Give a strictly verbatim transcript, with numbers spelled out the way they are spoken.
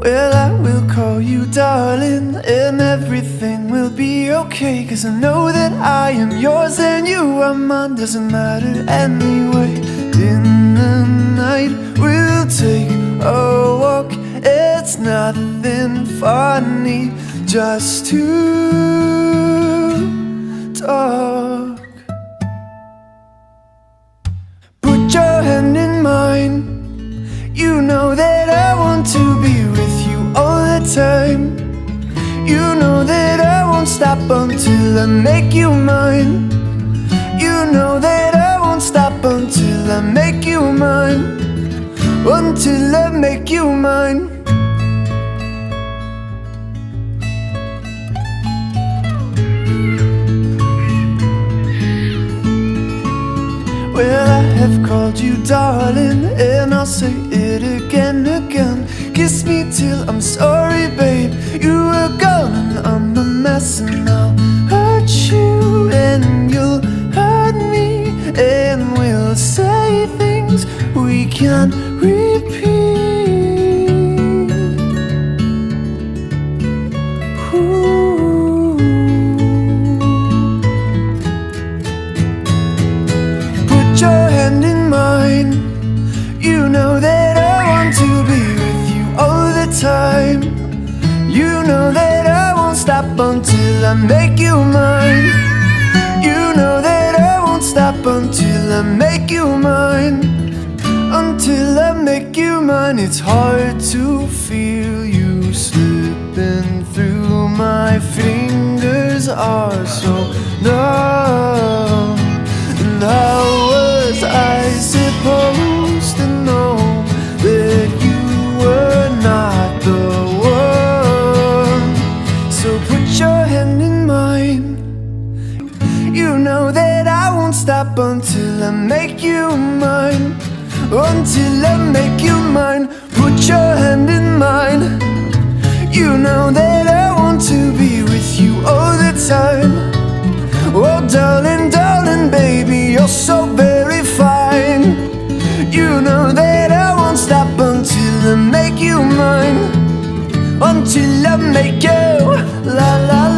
Well, I will call you darling, and everything will be okay, 'cause I know that I am yours and you are mine. Doesn't matter anyway. In the night we'll take a walk. It's nothing funny, just to talk. Put your hand in mine. You know that I want to be with you all the time. You know that I won't stop until I make you mine. You know that I won't stop until I make you mine. Until I make you mine. Well, I have called you darling, and I'll say it again, again. Kiss me till I'm sorry, babe. You were gone and I'm a mess, and I'll hurt you and you'll hurt me, and we'll say things we can't repeat. Ooh. Put your hand in mine. You know that I want to be with you all the time. You know that I won't stop until I make you mine. You know that I won't stop until I make you mine. Until I make you mine. It's hard to feel you slipping through. My fingers are so numb. And how was I supposed to know that you were not the one? So put your hand in mine. You know that I won't stop until I make you mine. Until I make you mine. Put your hand in mine. You know that I want to be with you all the time. Oh darling, darling, baby, you're so very fine. You know that I won't stop until I make you mine. Until I make you la la la.